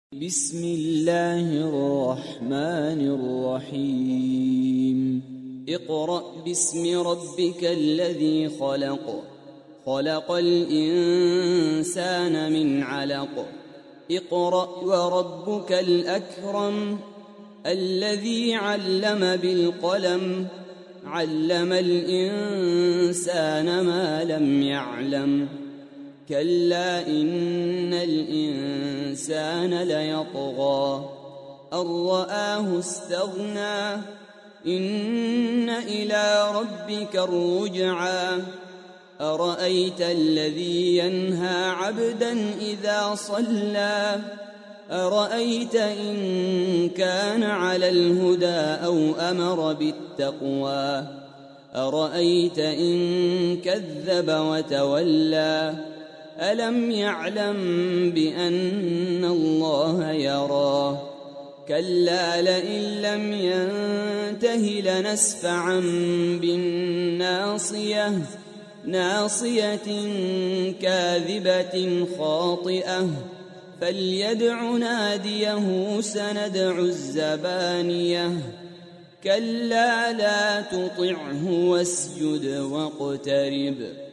بسم الله الرحمن الرحيم اقرأ باسم ربك الذي خلق خلق الإنسان من علق اقرأ وربك الأكرم الذي علم بالقلم علم الإنسان ما لم يعلم كلا إن الإنسان ليطغى أن رآه استغنى إن إلى ربك الرجعى أرأيت الذي ينهى عبدا إذا صلى أرأيت إن كان على الهدى أو أمر بالتقوى أرأيت إن كذب وتولى ألم يعلم بأن الله يرى كلا لئن لم ينته لنسفعا بالناصية ناصية كاذبة خاطئة فليدع ناديه سندع الزبانية كلا لا تطعه واسجد واقترب